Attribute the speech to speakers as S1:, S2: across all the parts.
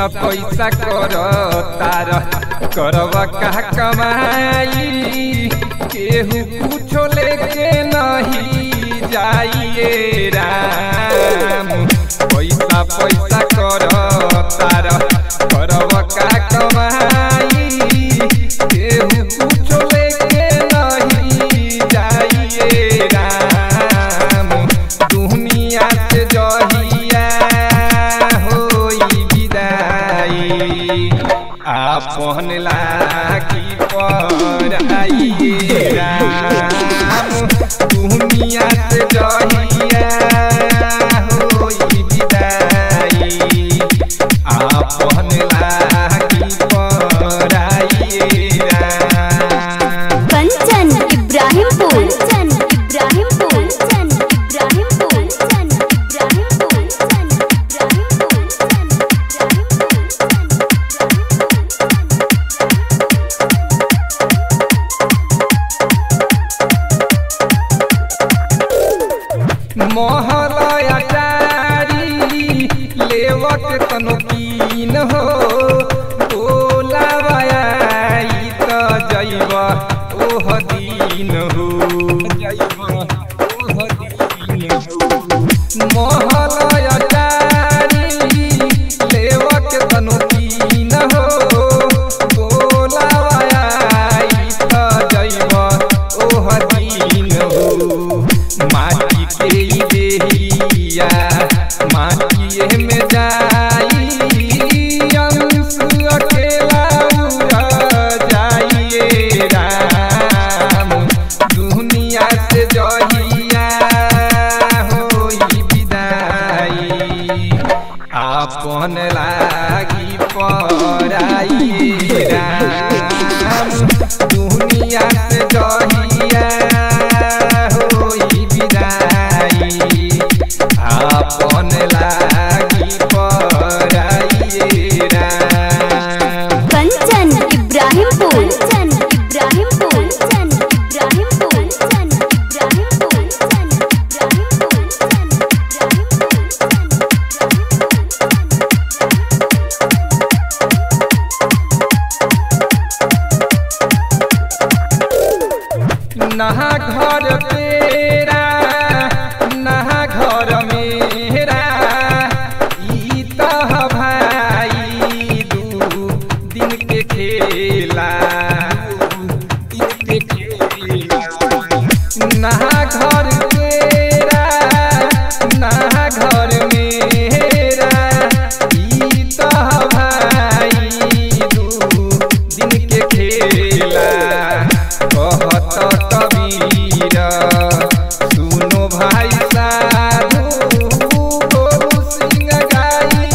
S1: पैसा पैसा कर तार करब का कमाई केहू कुछो लेके नहीं जाइए राम। पैसा पैसा कर तार करब का कमाई केहू कुछो लेके नहीं जाइए राम। दुनिया से जहिया होई विदाई आपन लागी पर आइए राम। दुनिया से जहिया होई विदाई आपन लागी पर आइए राम।
S2: कंचन इब्राहिमपुर इब्राहिमपुर इब्राहिमपुर
S1: महलया टारी लेवक तनकीन हो बोलावाई त जैब ओह दिन हो। महलया टारी लेवक तनकीन हो बोलावाई त जैब ओह दिन हो। माटी के देहिया माटिए में जाई अंश अकेला उड़ जाइए राम। दुनिया से जहिया होई विदाई आपन लागी पर आइए राम। दुनिया से जहिया आपन लागी पर आइए राम।
S2: कंचन इब्राहिमपुर इब्राहिमपुर इब्राहिमपुर
S1: नहा घर तेरा नहा घर मेरा ई तह भाई दू दिन के खेला। नहा घर तेरा नहा घर मेरा ई तह भाई दू दिन के खेला। कहत कबीर सुनो भाई साधु गोरु सिंह गाई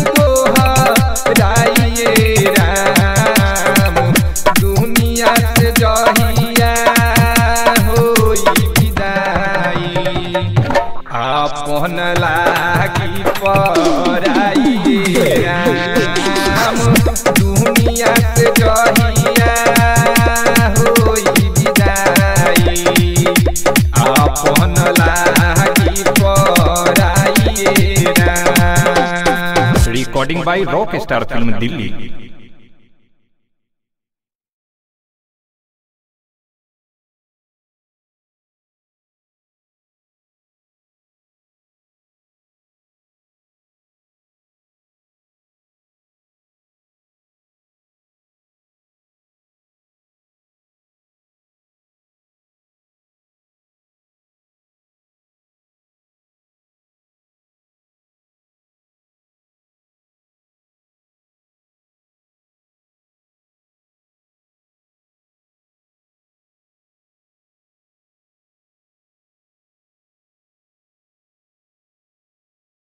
S1: दोहराइए राम। दुनिया से जहिया होई विदाई आपन लागी पर आइए राम। दुनिया से जहिया होई विदाई आपन लागी पर आइए Ram.
S3: Recording by rock star film Delhi.